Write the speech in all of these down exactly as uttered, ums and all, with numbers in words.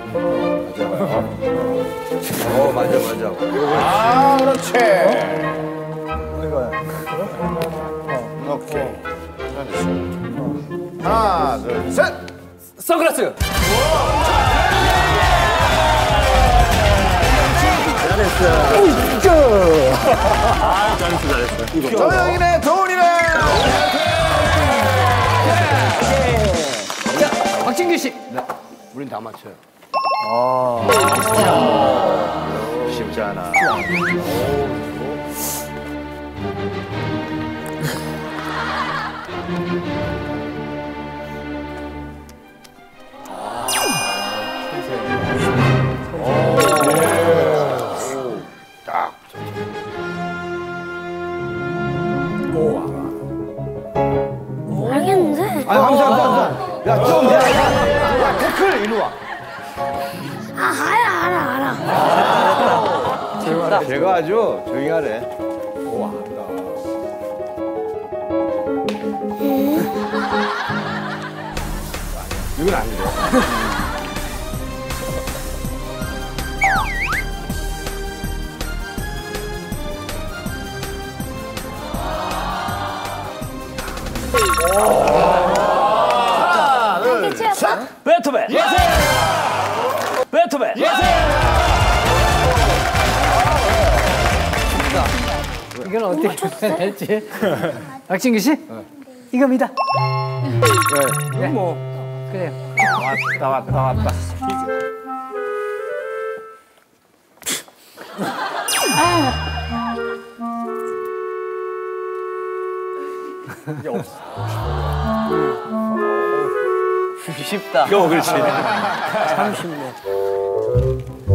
어, 맞아, 맞아. 아, 그렇지. 오케이. 하나, 둘, 셋. 선글라스. 아, 잘했어, 잘했어. 조영이네, 도훈이네. 자, 박진규 씨. 네, 우린 다 맞춰요. 아, 쉽지 않아. 알겠는데? 아, 감사, 감사, 감사. 야, 좀, 야, 야, 야, 태클, 이리 와. 아, 알아, 알아, 알아. 제가 아주 조용히 하래. 오, 알다. 이건 아니죠. 하나, 둘, 셋. 베토벤. 베토벤. 이건 어떻게 할지. 박진규 씨? 이겁니다. 네. 뭐 그래요. 왔다, 왔다, 왔다. 이제 없어. 쉽다. 어, 그렇지. 참 쉽네.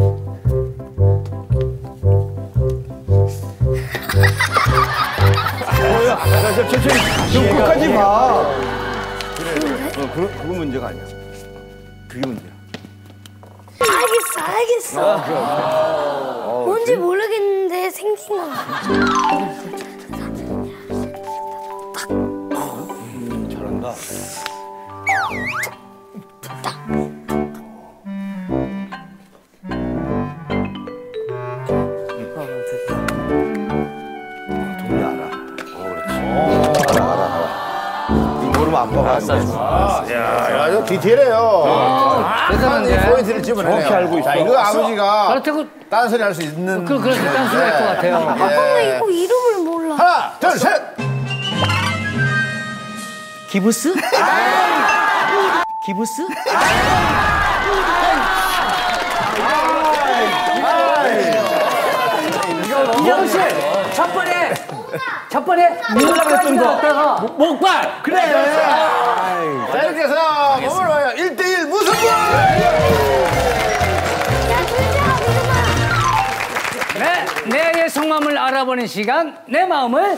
야, 야, 저, 천천히, 좀 끝까지 봐. 그래, 그래. 어, 그, 그거 문제가 아니야. 그게 문제야. 알겠어, 알겠어. 뭔지 모르겠는데 생긴 거 같아. 음, 잘한다. 동이 알아. 어, 그렇지. 알아, 알아, 알아. 이거 모르면 아빠가 알아. 야, 아주 디테일해요. 대단한데. 포인트를 집어내네요. 정확히 알고 있어. 자, 이거 아버지가 그렇다고 딴 소리 할 수 있는. 그 그렇게 딴 소리 할 것 같아요. 아빠가 이거 이름을 몰라. 하나, 둘, 셋. 기부스? 기부스? 이정우 씨, 첫 번에 첫 번에 누구라고 했던 거? 목발. 그래. 자, 이렇게 해서 몸을 봐요. 일 대일 무승부! 네, 내의 속마음을 알아보는 시간, 내 마음을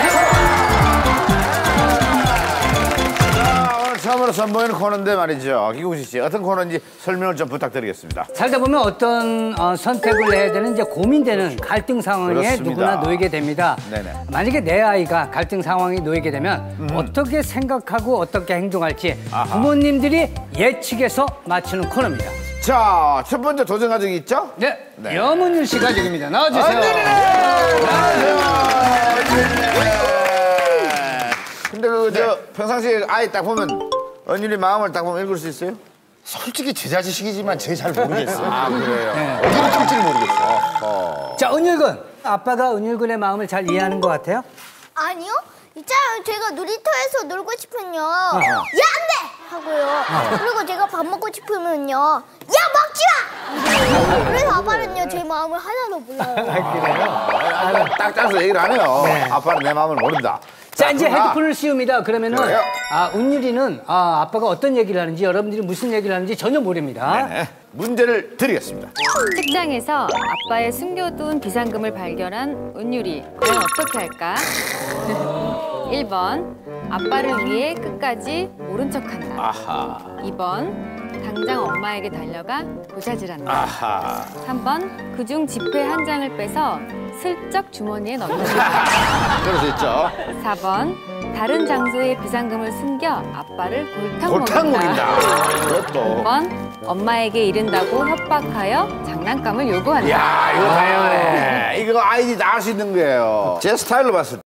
자, 오늘 처음으로 선보이는 코너인데 말이죠. 김국진 씨, 어떤 코너인지 설명을 좀 부탁드리겠습니다. 살다 보면 어떤 어, 선택을 해야 되는 이제 고민되는 갈등 상황에 그렇습니다. 누구나 놓이게 됩니다. 네네. 만약에 내 아이가 갈등 상황에 놓이게 되면 음. 어떻게 생각하고 어떻게 행동할지 아하. 부모님들이 예측해서 맞추는 코너입니다. 자, 첫 번째 도전 가족이 있죠? 네, 네. 염은율 씨 가족입니다. 나와주세요. 근데 그, 저, 평상시에 아이 딱 보면, 언니의 마음을 딱 보면 읽을 수 있어요? 솔직히 제 자식이지만 제 잘 모르겠어요. 아, 그래요? 네. 어디로 튈지를 모르겠어요. 자, 은율군. 아빠가 은율군의 마음을 잘 이해하는 것 같아요? 아니요? 있잖아요. 제가 놀이터에서 놀고 싶으면요. 야, 안 돼! 하고요. 그리고 제가 밥 먹고 싶으면요. 야, 먹지 마! 그래서 아빠는요, 제 마음을 하나도 몰라요. 딱 짜서 얘기를 안 해요. 아빠는 내 마음을 모른다. 자, 이제 그러나 헤드폰을 씌웁니다. 그러면은, 그래요? 아, 은율이는, 아, 아빠가 어떤 얘기를 하는지, 여러분들이 무슨 얘기를 하는지 전혀 모릅니다. 네, 문제를 드리겠습니다. 책장에서 아빠의 숨겨둔 비상금을 발견한 은율이 과연 어떻게 할까? 일 번 아빠를 위해 끝까지 모른 척한다. 아하. 이 번 당장 엄마에게 달려가 도자질한다. 아하. 삼 번 그중 지폐 한 장을 빼서 슬쩍 주머니에 넣는다. 그럴 수 있죠. 사 번 다른 장소에 비상금을 숨겨 아빠를 골탕 골탕 먹인다. 먹인다. 그것도. 오 번 엄마에게 이른다고 협박하여 장난감을 요구한다. 야, 이거 다양하네. 이거 아이디 다 할 수 있는 거예요. 제 스타일로 봤을 때